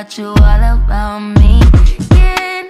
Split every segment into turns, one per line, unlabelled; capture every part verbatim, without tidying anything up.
about you, all about me. Get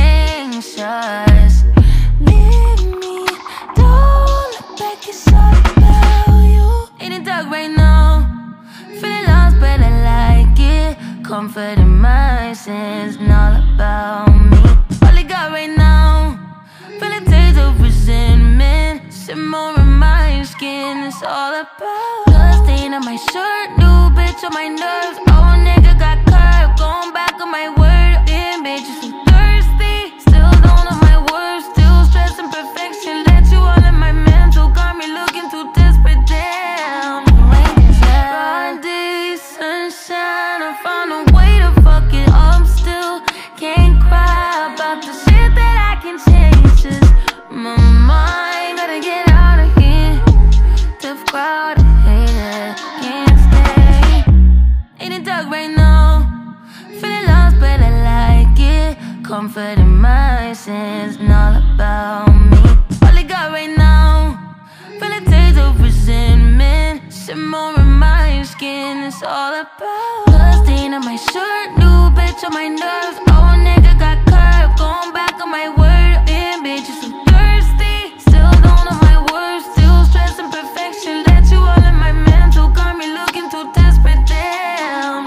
anxious, leave me, don't look back, it's all about you. In the dark right now, feeling lost but I like it. Comfort in my sins and all about me. All I got right now, feeling taste of resentment, simmering my skin, it's all about. Bloodstain on my shirt, new bitch on my nerves. Oh nigga got curved, going back on my word. Damn bitch, you so thirsty, still don't know my words. Still stressing perfection, let you all in my mental. Got me looking too desperate, damn. Broad day, sunshine, I found a way to fuck it up. Still can't cry about the shit that I can change. Just my mind, gotta get out of here. Tough crowd, I hate it, can't stay. In the dark right now, feeling lost but I like it. Comfort in my sins and all about me. All I got right now, feeling taste of resentment, simmering my skin, it's all about. Bloodstain on my shirt, new bitch on my nerves. Oh nigga got curved, going back on my word. Damn bitch, you so thirsty, still don't know my words. Still stressing perfection, let you all in my mental. Got me looking too desperate, damn.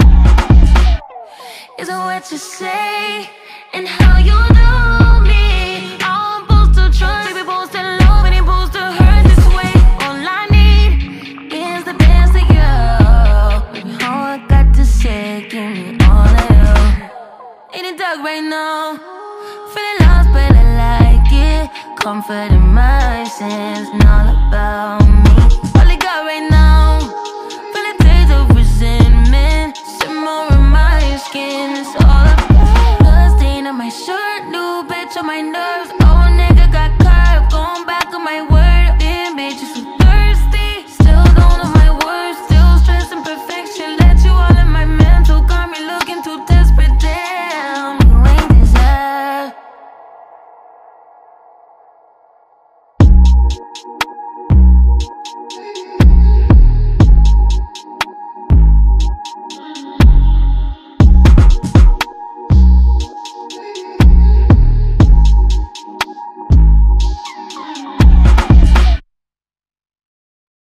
Isn't what you say and how you do me. I'm supposed to trust, we supposed to love, and supposed to hurt this way. All I need is the best of you. Baby, all I got to say, give me all of you. In the dark right now, feeling lost but I like it. Comfort in my sins and all about me. All I got right now, feeling taste of resentment, simmering my skin, it's all about. Bloodstain on my shirt, new bitch on my nerves. Oh nigga got curved, going back on my word. Damn bitch, you so thirsty, still don't know my words. Still stressing perfection, let you all in my mental. Got me looking too desperate, damn. You ain't deserve.